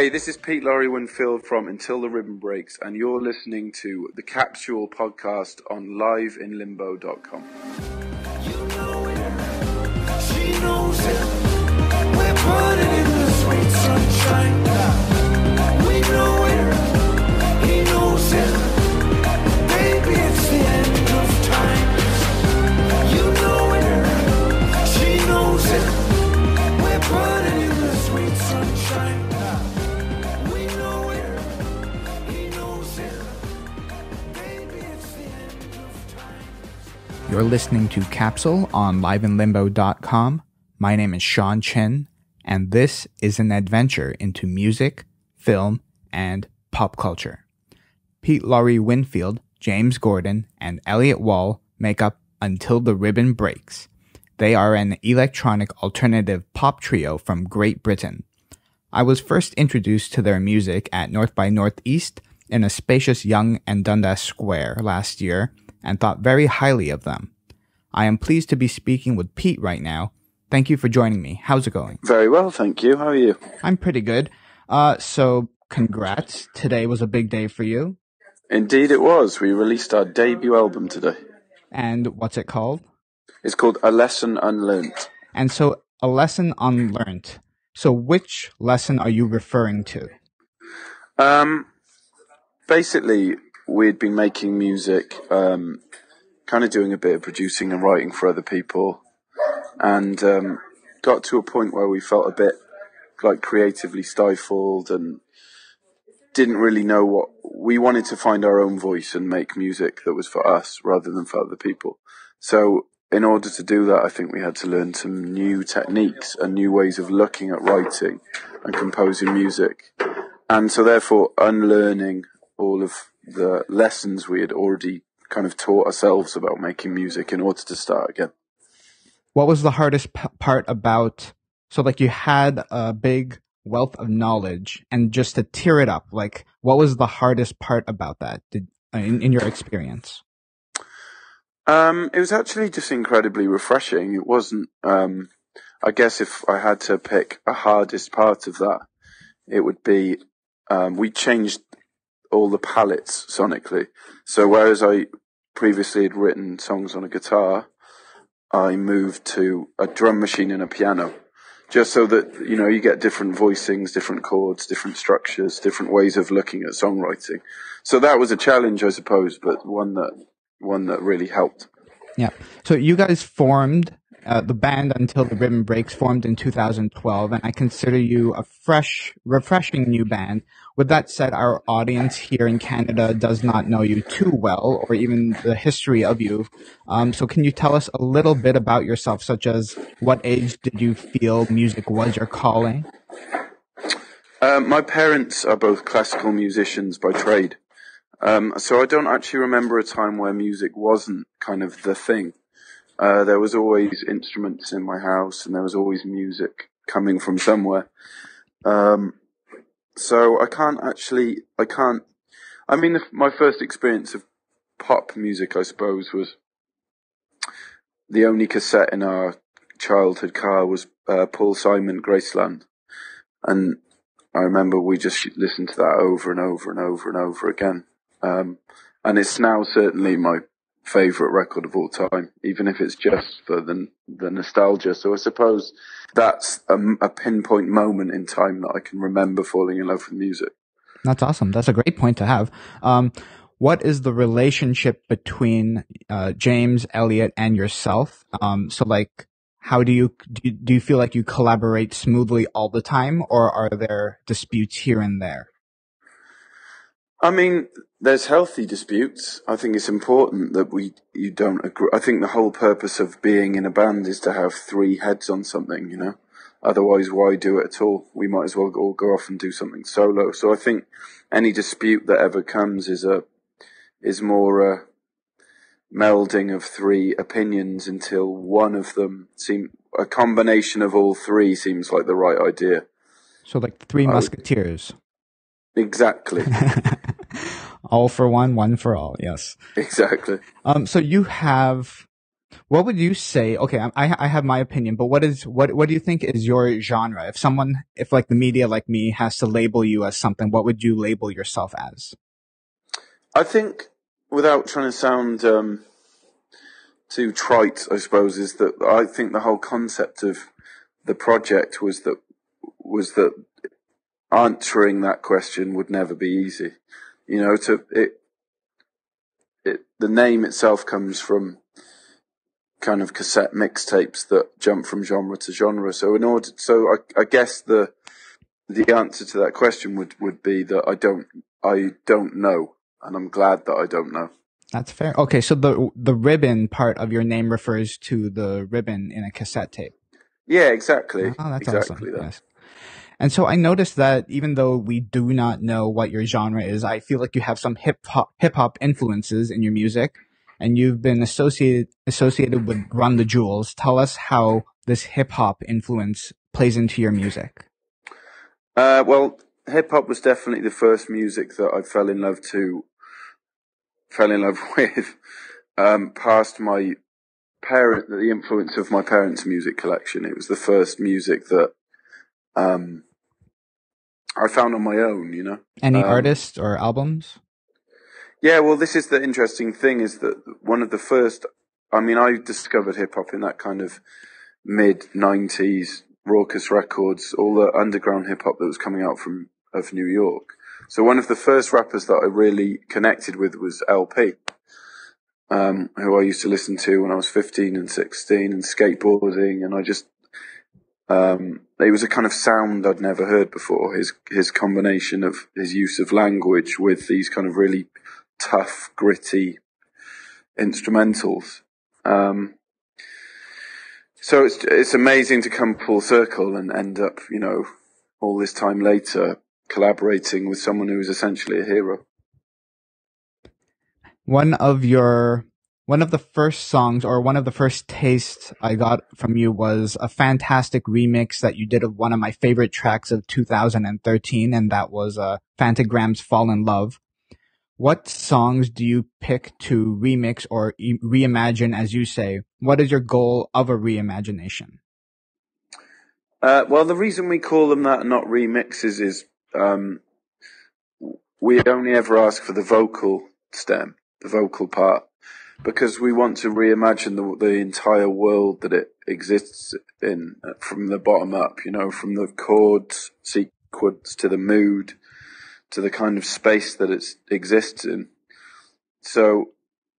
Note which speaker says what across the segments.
Speaker 1: Hey, this is Lawrie Winfield from Until the Ribbon Breaks, and you're listening to the Capsule podcast on liveinlimbo.com.
Speaker 2: You know it, she knows it. We're burning in the sweet sunshine. We know it, he knows it. Baby, it's the end of time. You know it, she knows it. We're burning in the sweet sunshine. We know it, he knows it. Baby, it's the end of time.
Speaker 3: You're listening to Capsule on liveinlimbo.com. My name is Sean Chin, and this is an adventure into music, film, and pop culture. Lawrie Winfield, James Gordon, and Elliot Wall make up Until the Ribbon Breaks. They are an electronic alternative pop trio from Great Britain. I was first introduced to their music at North by Northeast in a spacious Yonge-Dundas Square last year and thought very highly of them. I am pleased to be speaking with Pete right now. Thank you for joining me. How's it going?
Speaker 1: Very well, thank you. How are you?
Speaker 3: I'm pretty good. So congrats. Today was a big day for you.
Speaker 1: Indeed it was. We released our debut album today.
Speaker 3: And what's it called?
Speaker 1: It's called A Lesson Unlearnt.
Speaker 3: And so, A Lesson Unlearnt. So which lesson are you referring to?
Speaker 1: Basically, we'd been making music, kind of doing a bit of producing and writing for other people, and got to a point where we felt a bit like creatively stifled and didn't really know what we wanted to find our own voice and make music that was for us rather than for other people. So in order to do that, I think we had to learn some new techniques and new ways of looking at writing and composing music. And so therefore unlearning all of the lessons we had already kind of taught ourselves about making music in order to start again.
Speaker 3: What was the hardest part about, so like you had a big wealth of knowledge and just to tear it up, like what was the hardest part about that in your experience?
Speaker 1: It was actually just incredibly refreshing. It wasn't, I guess if I had to pick a hardest part of that, it would be, we changed all the palettes sonically. So whereas I previously had written songs on a guitar, I moved to a drum machine and a piano, just so that, you know, you get different voicings, different chords, different structures, different ways of looking at songwriting. So that was a challenge, I suppose, but one that really helped.
Speaker 3: Yeah. So you guys formed, the band Until the Ribbon Breaks formed in 2012, and I consider you a fresh, refreshing new band. With that said, our audience here in Canada does not know you too well, or even the history of you. So can you tell us a little bit about yourself, such as what age did you feel music was your calling?
Speaker 1: My parents are both classical musicians by trade. So I don't actually remember a time where music wasn't kind of the thing. There was always instruments in my house and there was always music coming from somewhere. So my first experience of pop music, I suppose, was the only cassette in our childhood car was Paul Simon, Graceland. And I remember we just listened to that over and over and over and over again. And it's now certainly my favourite record of all time, even if it's just for the nostalgia. So I suppose that's a pinpoint moment in time that I can remember falling in love with music.
Speaker 3: That's awesome. That's a great point to have. What is the relationship between James, Elliot, and yourself? So like, how do you feel like you collaborate smoothly all the time, or are there disputes here and there?
Speaker 1: I mean, there's healthy disputes. I think it's important that you don't agree. I think the whole purpose of being in a band is to have three heads on something, you know. Otherwise, why do it at all? We might as well all go off and do something solo. So I think any dispute that ever comes is more a melding of three opinions until one of them a combination of all three seems like the right idea.
Speaker 3: So like Three Musketeers.
Speaker 1: Exactly.
Speaker 3: All for one, one for all. Yes.
Speaker 1: Exactly.
Speaker 3: So you have What would you say? Okay, I have my opinion, but what do you think is your genre? If like the media like me has to label you as something, what would you label yourself as?
Speaker 1: I think, without trying to sound too trite, I suppose, is that I think the whole concept of the project was that answering that question would never be easy. You know, the name itself comes from kind of cassette mixtapes that jump from genre to genre. So I guess the answer to that question would be that I don't know, and I'm glad that I don't know.
Speaker 3: That's fair. Okay, so the ribbon part of your name refers to the ribbon in a cassette tape.
Speaker 1: Yeah, exactly,
Speaker 3: Oh, that's awesome.
Speaker 1: exactly that.
Speaker 3: Yes. And so I noticed that even though we do not know what your genre is, I feel like you have some hip hop influences in your music, and you've been associated with Run the Jewels. Tell us how this hip hop influence plays into your music.
Speaker 1: Well, hip hop was definitely the first music that I fell in love with, past the influence of my parents' music collection. It was the first music that I found on my own, you know.
Speaker 3: Any artists or albums?
Speaker 1: Yeah, well, this is the interesting thing, is that one of the first, I mean, I discovered hip hop in that kind of mid-90s raucous records, all the underground hip hop that was coming out of New York. So one of the first rappers that I really connected with was LP, who I used to listen to when I was 15 and 16 and skateboarding, and I just, it was a kind of sound I'd never heard before. His combination of his use of language with these kind of really tough, gritty instrumentals. So it's amazing to come full circle and end up, you know, all this time later collaborating with someone who is essentially a hero.
Speaker 3: One of the first songs, or one of the first tastes I got from you, was a fantastic remix that you did of one of my favorite tracks of 2013, and that was Phantogram's Fall in Love. What songs do you pick to remix or reimagine, as you say? What is your goal of a reimagination?
Speaker 1: Well, the reason we call them that and not remixes is we only ever ask for the vocal stem, the vocal part, because we want to reimagine the entire world that it exists in, from the bottom up, you know, from the chords sequence to the mood to the kind of space that it exists in. So,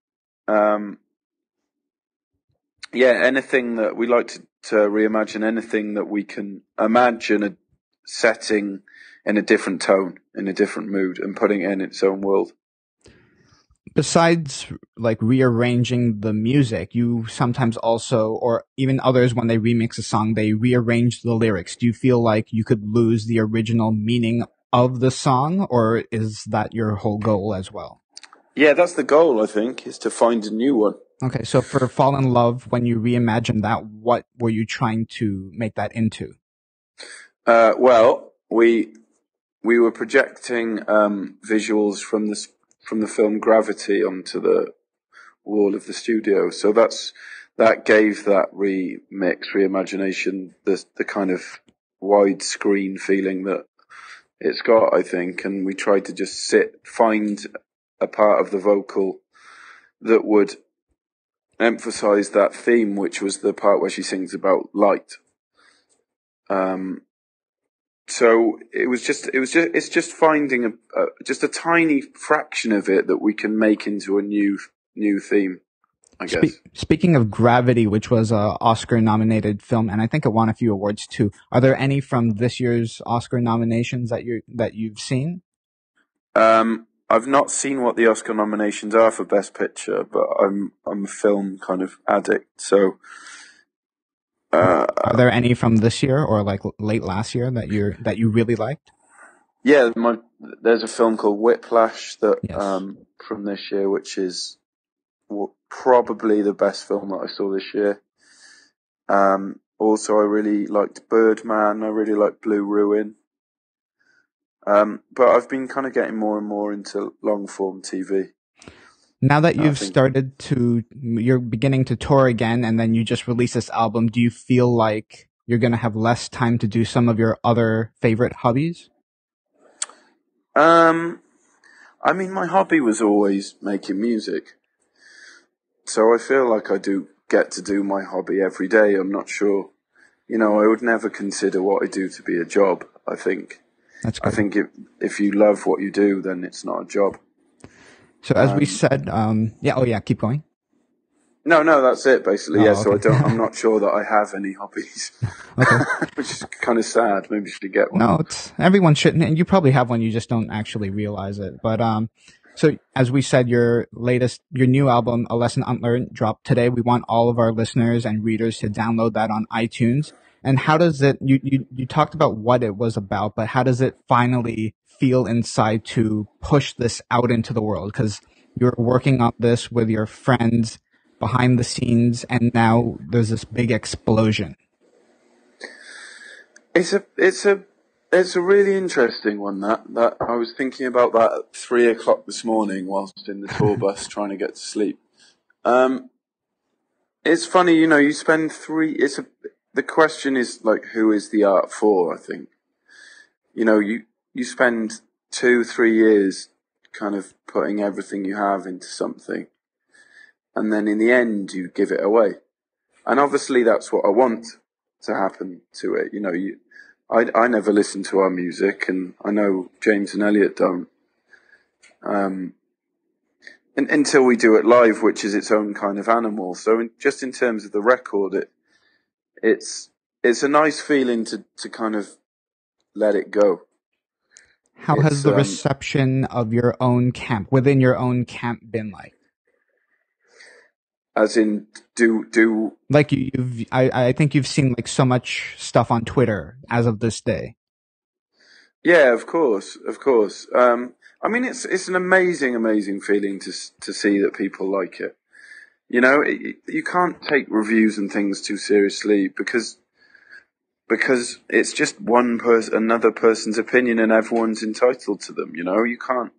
Speaker 1: anything that we like to reimagine, anything that we can imagine a setting in a different tone, in a different mood, and putting it in its own world.
Speaker 3: Besides, like, rearranging the music, you sometimes also, or even others, when they remix a song, they rearrange the lyrics. Do you feel like you could lose the original meaning of the song, or is that your whole goal as well?
Speaker 1: Yeah, that's the goal, I think, is to find a new one.
Speaker 3: Okay, so for Fall in Love, when you reimagined that, what were you trying to make that into?
Speaker 1: Well, we were projecting visuals from the film Gravity onto the wall of the studio, so that gave that reimagination the kind of widescreen feeling that it's got, I think. And we tried to just find a part of the vocal that would emphasize that theme, which was the part where she sings about light. So it's just finding just a tiny fraction of it that we can make into a new theme, I guess.
Speaker 3: Speaking of Gravity, which was a Oscar-nominated film, and I think it won a few awards too. Are there any from this year's Oscar nominations that you've seen?
Speaker 1: I've not seen what the Oscar nominations are for Best Picture, but I'm a film kind of addict, so.
Speaker 3: Are there any from this year or like late last year that you really liked?
Speaker 1: Yeah, there's a film called Whiplash that
Speaker 3: Yes.
Speaker 1: From this year, which is probably the best film that I saw this year. Also, I really liked Birdman. I really liked Blue Ruin. But I've been kind of getting more and more into long form TV.
Speaker 3: Now that
Speaker 1: I
Speaker 3: you've
Speaker 1: think.
Speaker 3: you're beginning to tour again, and then you just released this album, do you feel like you're going to have less time to do some of your other favorite hobbies?
Speaker 1: I mean, my hobby was always making music, so I feel like I do get to do my hobby every day. I'm not sure, I would never consider what I do to be a job. I think
Speaker 3: That's
Speaker 1: I
Speaker 3: good.
Speaker 1: think if you love what you do, then it's not a job.
Speaker 3: So as we said, keep going.
Speaker 1: No, that's it basically. Yeah,
Speaker 3: Oh,
Speaker 1: so
Speaker 3: okay.
Speaker 1: I'm not sure that I have any hobbies,
Speaker 3: Okay.
Speaker 1: which is kind of sad. Maybe I should get one.
Speaker 3: No, everyone shouldn't, and you probably have one, you just don't actually realize it. But so as we said, your new album, A Lesson Unlearned, dropped today. We want all of our listeners and readers to download that on iTunes. And how does it? You talked about what it was about, but how does it finally feel inside to push this out into the world? Because you're working on this with your friends behind the scenes, and now there's this big explosion.
Speaker 1: It's a really interesting one. That I was thinking about that at 3 o'clock this morning whilst in the tour bus trying to get to sleep. It's funny, you spend the question is like, who is the art for? I think, you spend 2-3 years kind of putting everything you have into something, and then in the end you give it away. And obviously that's what I want to happen to it. I never listen to our music, and I know James and Elliot don't. Until we do it live, which is its own kind of animal. So just in terms of the record, it's a nice feeling to kind of let it go.
Speaker 3: How has the reception of within your own camp been like?
Speaker 1: As in, do
Speaker 3: like I think you've seen like so much stuff on Twitter as of this day.
Speaker 1: Yeah, of course. I mean, it's an amazing feeling to see that people like it. You can't take reviews and things too seriously because it's just another person's opinion, and everyone's entitled to them. You can't.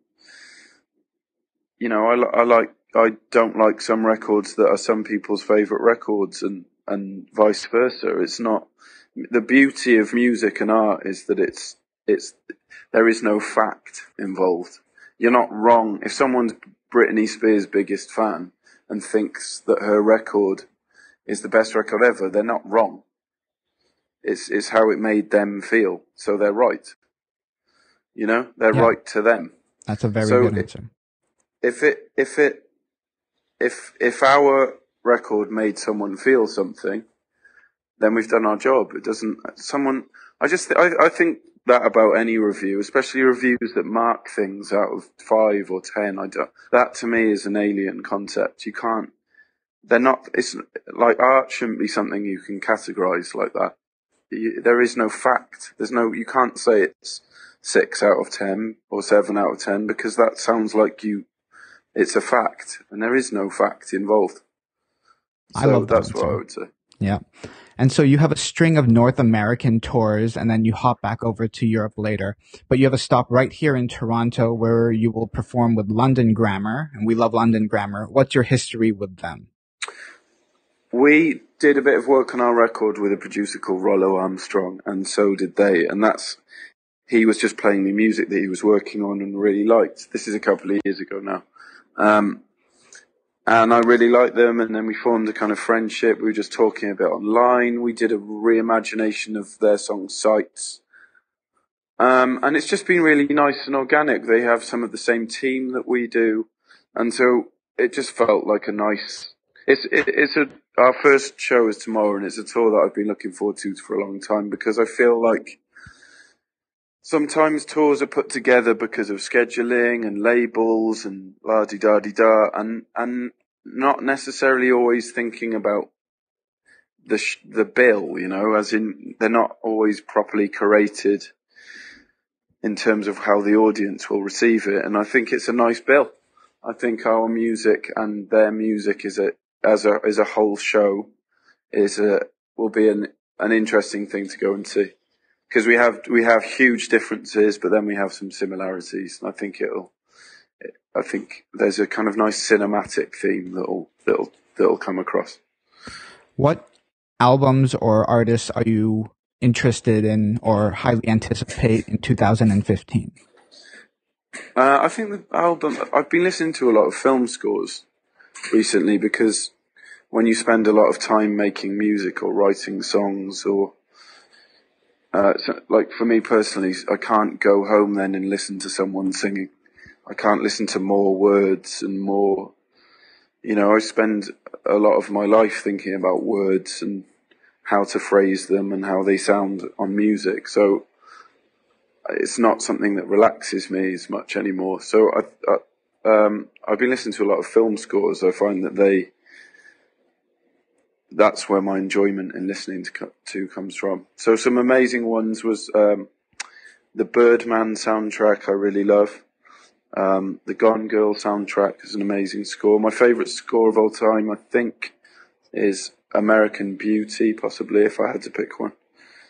Speaker 1: I don't like some records that are some people's favourite records, and vice versa. It's not. The beauty of music and art is that there is no fact involved. You're not wrong. If someone's Britney Spears' biggest fan and thinks that her record is the best record ever, they're not wrong. It's how it made them feel, so they're right. They're right to them.
Speaker 3: That's a very good answer.
Speaker 1: If our record made someone feel something, then we've done our job. It doesn't. I think that about any review, especially reviews that mark things out of 5 or 10. That to me is an alien concept. You can't. They're not. It's like art shouldn't be something you can categorize like that. There is no fact. You can't say it's 6 out of 10 or 7 out of 10 because that sounds like it's a fact, and there is no fact involved. So
Speaker 3: I love that
Speaker 1: that's
Speaker 3: answer.
Speaker 1: what I would say.
Speaker 3: Yeah. And so you have a string of North American tours, and then you hop back over to Europe later. But you have a stop right here in Toronto where you will perform with London Grammar, and we love London Grammar. What's your history with them?
Speaker 1: We did a bit of work on our record with a producer called Rollo Armstrong, and so did they. And he was just playing me music that he was working on and really liked. This is a couple of years ago now. And I really liked them, and then we formed a kind of friendship. We were just talking a bit online. We did a reimagination of their song Sights. And it's just been really nice and organic. They have some of the same team that we do. And so it just felt like a nice... Our first show is tomorrow, and it's a tour that I've been looking forward to for a long time, because I feel like sometimes tours are put together because of scheduling and labels and la-di-da-di-da, and not necessarily always thinking about the bill, as in they're not always properly curated in terms of how the audience will receive it. And I think it's a nice bill. I think our music and their music as a whole show will be an interesting thing to go and see. Because we have huge differences, but then we have some similarities. And I think I think there's a kind of nice cinematic theme that'll come across.
Speaker 3: What albums or artists are you interested in or highly anticipate in 2015?
Speaker 1: I think the album, I've been listening to a lot of film scores recently, because when you spend a lot of time making music or writing songs, or so, like for me personally, I can't go home then and listen to someone singing. I can't listen to more words and more, I spend a lot of my life thinking about words and how to phrase them and how they sound on music. So it's not something that relaxes me as much anymore. So I've been listening to a lot of film scores. I find that that's where my enjoyment in listening to comes from. So some amazing ones was the Birdman soundtrack I really love. The Gone Girl soundtrack is an amazing score. My favourite score of all time, I think, is American Beauty, possibly, if I had to pick one.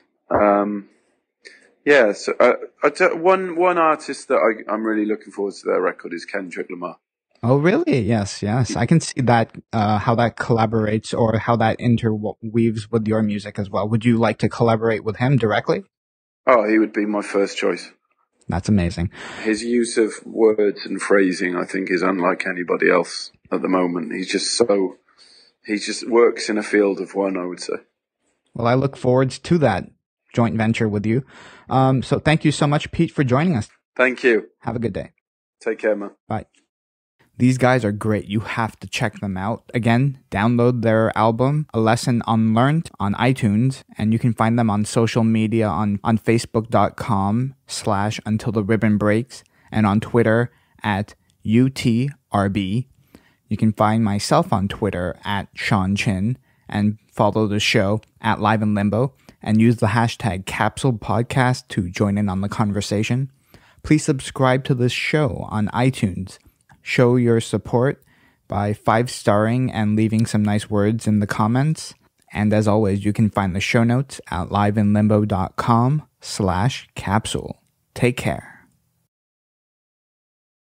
Speaker 1: So one artist that I'm really looking forward to their record is Kendrick Lamar.
Speaker 3: Oh, really? Yes. I can see that, how that collaborates or how that interweaves with your music as well. Would you like to collaborate with him directly?
Speaker 1: Oh, he would be my first choice.
Speaker 3: That's amazing.
Speaker 1: His use of words and phrasing, I think, is unlike anybody else at the moment. He just works in a field of one, I would say.
Speaker 3: Well, I look forward to that joint venture with you. So thank you so much, Pete, for joining us.
Speaker 1: Thank you.
Speaker 3: Have a good day.
Speaker 1: Take care, man.
Speaker 3: Bye. These guys are great. You have to check them out. Again, download their album, A Lesson Unlearnt, on iTunes, and you can find them on social media on facebook.com/untiltheribbonbreaks and on Twitter at UTRB. You can find myself on Twitter at Sean Chin and follow the show at Live in Limbo and use the hashtag Capsule Podcast to join in on the conversation. Please subscribe to this show on iTunes. Show your support by 5-starring and leaving some nice words in the comments. And as always, you can find the show notes at liveinlimbo.com/capsule. Take care.